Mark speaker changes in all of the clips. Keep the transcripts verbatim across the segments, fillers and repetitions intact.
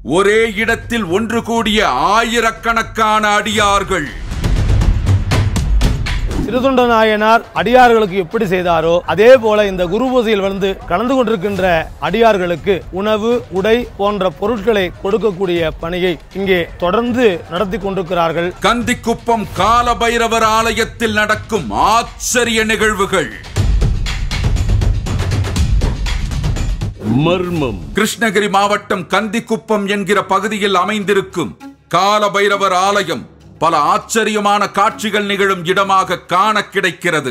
Speaker 1: ஒரே இடத்தில் ஒன்று கூடிய ஆயிரக்கணக்கான அடியார்கள்.
Speaker 2: சிறுதொண்ட நாயனார் அடியார்களுக்கு எப்படி செய்தாரோ அதே போல இந்த குரு பூஜையில் வந்து கலந்து கொண்டிருக்கின்ற அடியார்களுக்கு உணவு, உடை போன்ற பொருட்களை கொடுக்கக்கூடிய பணியை இங்கே தொடர்ந்து நடத்தி கொண்டிருக்கிறார்கள்.
Speaker 1: கந்திக்குப்பம் கால பைரவர் ஆலயத்தில் நடக்கும் ஆச்சரிய நிகழ்வுகள்.
Speaker 3: மர்மம்.
Speaker 1: கிருஷ்ணகிரி மாவட்டம் கந்திக்குப்பம் என்கிற பகுதியில் அமைந்திருக்கும் கால பைரவர் ஆலயம் பல ஆச்சரியமான காட்சிகள் நிகழும் இடமாக காண கிடைக்கிறது.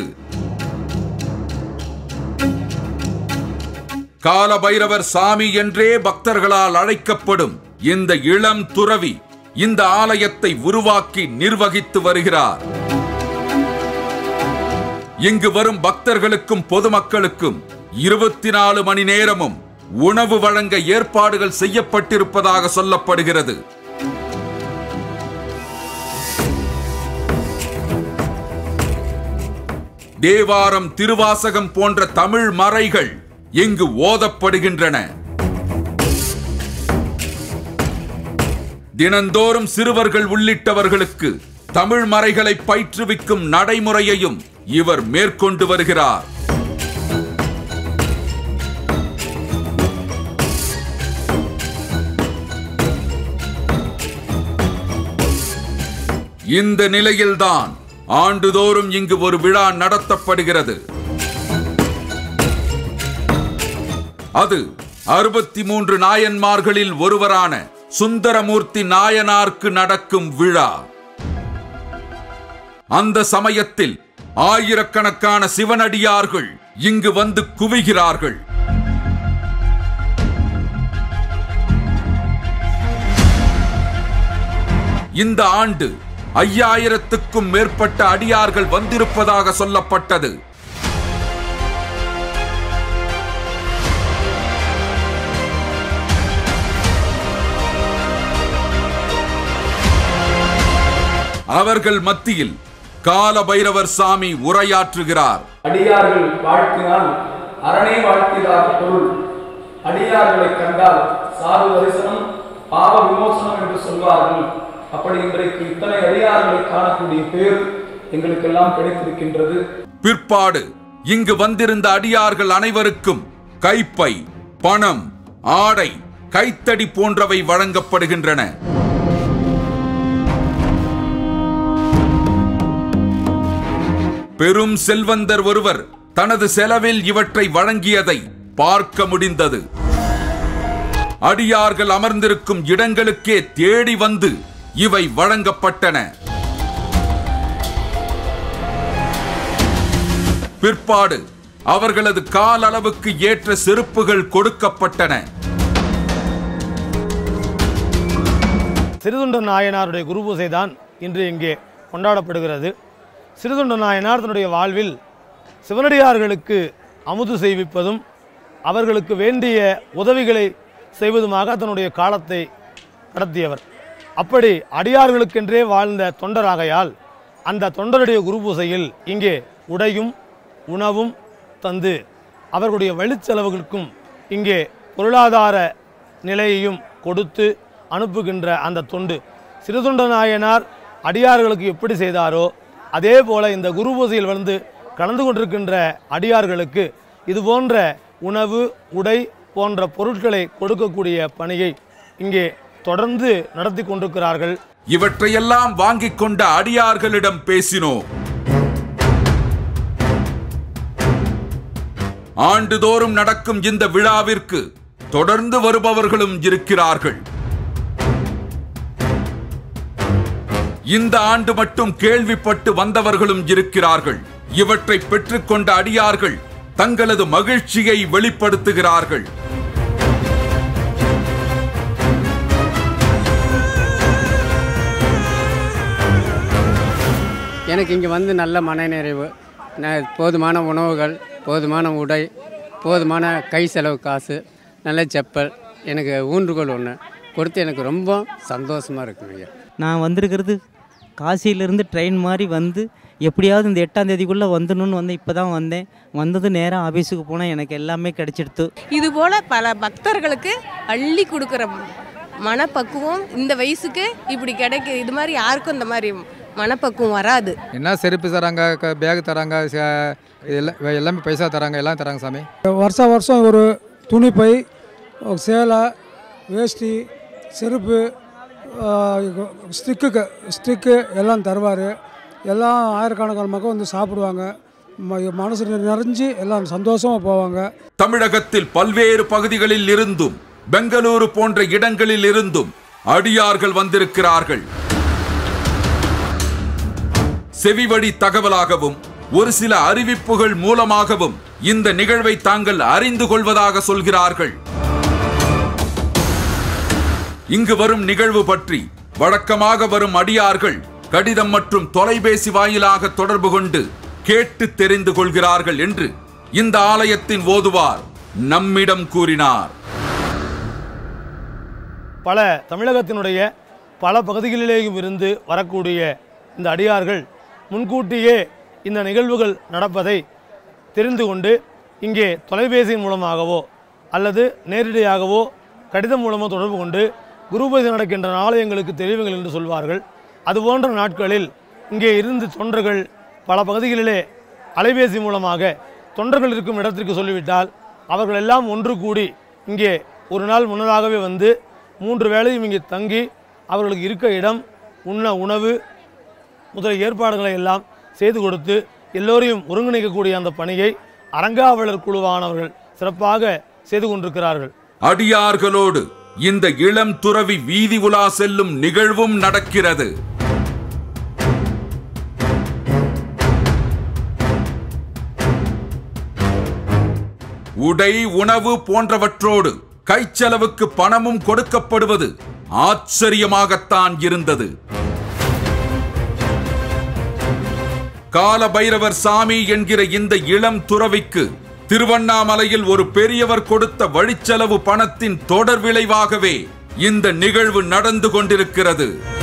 Speaker 1: கால பைரவர் சாமி என்றே பக்தர்களால் அழைக்கப்படும் இந்த இளம் துறவி இந்த ஆலயத்தை உருவாக்கி நிர்வகித்து வருகிறார். இங்கு வரும் பக்தர்களுக்கும் பொதுமக்களுக்கும் இருபத்தி நாலு மணி நேரமும் உணவு வழங்க ஏற்பாடுகள் செய்யப்பட்டிருப்பதாக சொல்லப்படுகிறது. தேவாரம், திருவாசகம் போன்ற தமிழ் மறைகள் இங்கு ஓதப்படுகின்றன. தினந்தோறும் சிறுவர்கள் உள்ளிட்டவர்களுக்கு தமிழ் மறைகளை பயிற்றுவிக்கும் நடைமுறையையும் இவர் மேற்கொண்டு வருகிறார். இந்த நிலையில்தான் ஆண்டுதோறும் இங்கு ஒரு விழா நடத்தப்படுகிறது. அது அறுபத்தி மூன்று நாயன்மார்களில் ஒருவரான சுந்தரமூர்த்தி நாயனாருக்கு நடக்கும் விழா. அந்த சமயத்தில் ஆயிரக்கணக்கான சிவனடியார்கள் இங்கு வந்து குவிகிறார்கள். இந்த ஆண்டு ஐயாயிரத்துக்கும் மேற்பட்ட அடியார்கள் வந்திருப்பதாக சொல்லப்பட்டது. அவர்கள் மத்தியில் கால பைரவர் சாமி உரையாற்றுகிறார்.
Speaker 4: அடியார்கள் வாழ்த்தினால் அரணை வாழ்த்தினார் பொருள். அடியார்களை கண்டால் சாது தரிசனம், பாவ விமோசனம் என்று சொல்வார்கள். அப்படி இன்றைக்கு இத்தனை அடியார்களை காணக்கூடிய பேர் எங்களுக்கெல்லாம் கிடைத்திருக்கின்றது.
Speaker 1: பிற்பாடு இங்கு வந்திருந்த அடியார்கள் அனைவருக்கும் கைப்பை, பணம், ஆடை, கைத்தடி போன்றவை வழங்கப்படுகின்றன. பெரும் செல்வந்தர் ஒருவர் தனது செலவில் இவற்றை வழங்கியதை பார்க்க முடிந்தது. அடியார்கள் அமர்ந்திருக்கும் இடங்களுக்கே தேடி வந்து இவை வழங்கப்பட்டன. பிற்பாடு அவர்களது கால் அளவுக்கு ஏற்ற செருப்புகள் கொடுக்கப்பட்டன.
Speaker 2: சிறுதொண்ட நாயனாருடைய குரு பூஜை தான் இன்று இங்கே கொண்டாடப்படுகிறது. சிறுதொண்ட நாயனார் தன்னுடைய வாழ்வில் சிவனடியார்களுக்கு அமுது செய்விப்பதும் அவர்களுக்கு வேண்டிய உதவிகளை செய்வதுமாக தன்னுடைய காலத்தை கடத்தியவர். அப்படி அடியார்களுக்கென்றே வாழ்ந்த தொண்டராகையால் அந்த தொண்டருடைய குரு பூஜையில் இங்கே உடையும் உணவும் தந்து அவர்களுடைய வழிச்செலவுகளுக்கும் இங்கே பொருளாதார நிலையையும் கொடுத்து அனுப்புகின்ற அந்த தொண்டு சிறுதொண்ட நாயனார் அடியார்களுக்கு எப்படி செய்தாரோ அதே போல இந்த குரு பூஜையில் வந்து கலந்து கொண்டிருக்கின்ற அடியார்களுக்கு இது போன்ற உணவு, உடை போன்ற பொருட்களை கொடுக்கக்கூடிய பணியை இங்கே தொடர்ந்து நடத்தி கொண்டிருக்கிறார்கள்.
Speaker 1: இவற்றையெல்லாம் வாங்கிக் கொண்ட அடியார்களிடம் பேசினோம். ஆண்டுதோறும் நடக்கும் இந்த விழாவிற்கு தொடர்ந்து வருபவர்களும் இருக்கிறார்கள். இந்த ஆண்டு மட்டும் கேள்விப்பட்டு வந்தவர்களும் இருக்கிறார்கள். இவற்றை பெற்றுக்கொண்ட அடியார்கள் தங்களது மகிழ்ச்சியை வெளிப்படுத்துகிறார்கள்.
Speaker 5: எனக்கு இங்கே வந்து நல்ல மனநிறைவு, போதுமான உணவுகள், போதுமான உடை, போதுமான கை செலவு காசு, நல்ல செப்பல், எனக்கு ஊன்றுகோல் ஒன்று கொடுத்து எனக்கு ரொம்ப சந்தோஷமாக இருக்குங்க.
Speaker 6: நான் வந்திருக்கிறது காசியிலேருந்து ட்ரெயின் மாதிரி வந்து எப்படியாவது இந்த எட்டாம் தேதிக்குள்ளே வந்துடணும்னு வந்து இப்போ தான் வந்தேன். வந்தது நேராக ஆஃபீஸுக்கு போனால் எனக்கு எல்லாமே கிடைச்சிடுத்து.
Speaker 7: இதுபோல் பல பக்தர்களுக்கு அள்ளி கொடுக்குற
Speaker 3: மனப்பக்குவம் இந்த வயசுக்கு இப்படி கிடைக்கு. இது மாதிரி யாருக்கும் இந்த மாதிரி மனப்பக்குவம் வராது.
Speaker 7: என்ன செருப்பு தராங்க, பேக் தராங்க, எல்லாம் எல்லாமே பைசா தராங்க, எல்லாம் தராங்க சாமி.
Speaker 8: வருஷம் வருஷம் ஒரு துணிப்பை, சேலை, வேஷ்டி, செருப்பு, ஸ்டிக்கு ஸ்டிக்கு எல்லாம் தருவார். எல்லாம் ஆயிரக்கணக்கான மக்கள் வந்து சாப்பிடுவாங்க. மனசு நிறைஞ்சு எல்லாம் சந்தோஷமாக போவாங்க.
Speaker 1: தமிழகத்தில் பல்வேறு பகுதிகளில் இருந்தும் பெங்களூரு போன்ற இடங்களில் இருந்தும் அடியார்கள் வந்திருக்கிறார்கள். செவிவழி தகவலாகவும் ஒரு சில அறிவிப்புகள் மூலமாகவும் இந்த நிகழ்வை தாங்கள் அறிந்து கொள்வதாக சொல்கிறார்கள். இங்கு வரும் நிகழ்வு பற்றி வழக்கமாக வரும் அடியார்கள் கடிதம் மற்றும் தொலைபேசி வாயிலாக தொடர்பு கொண்டு கேட்டு தெரிந்து கொள்கிறார்கள் என்று இந்த ஆலயத்தின் ஓதுவார் நம்மிடம் கூறினார்.
Speaker 2: பல தமிழகத்தினுடைய பல பகுதிகளிலேயும் இருந்து வரக்கூடிய இந்த அடியார்கள் முன்கூட்டியே இந்த நிகழ்வுகள் நடப்பதை தெரிந்து கொண்டு இங்கே தொலைபேசியின் மூலமாகவோ அல்லது நேரடியாகவோ கடிதம் மூலமோ தொடர்பு கொண்டு குருபூஜை நடக்கின்ற ஆலயங்களுக்கு தெரிவிங்கள் என்று சொல்வார்கள். அதுபோன்ற நாட்களில் இங்கே இருந்து தொண்டர்கள் பல பகுதிகளிலே அலைபேசி மூலமாக தொண்டர்கள் இருக்கும் இடத்திற்கு சொல்லிவிட்டால் அவர்கள் எல்லாம் ஒன்று கூடி இங்கே ஒரு நாள் முன்னதாகவே வந்து மூன்று வேளையும் இங்கே தங்கி அவர்களுக்கு இருக்க இடம், உண்ண உணவு முதலிய ஏற்பாடுகளை எல்லாம் செய்து கொடுத்து எல்லோரையும் ஒருங்கிணைக்கக்கூடிய அந்த பணியை அரங்காவலர் குழுவானவர்கள் சிறப்பாக செய்து கொண்டிருக்கிறார்கள்.
Speaker 1: அடியார்களோடு இந்த இளம் துறவி வீதி உலா செல்லும் நிகழ்வும் நடக்கிறது. உடை, உணவு போன்றவற்றோடு கைச்செலவுக்கு பணமும் கொடுக்கப்படுவது ஆச்சரியமாகத்தான் இருந்தது. கால பைரவர் சாமி என்கிற இந்த இளம் துறவிக்கு திருவண்ணாமலையில் ஒரு பெரியவர் கொடுத்த வழிச்செலவு பணத்தின் தொடர் விளைவாகவே இந்த நிகழ்வு நடந்து கொண்டிருக்கிறது.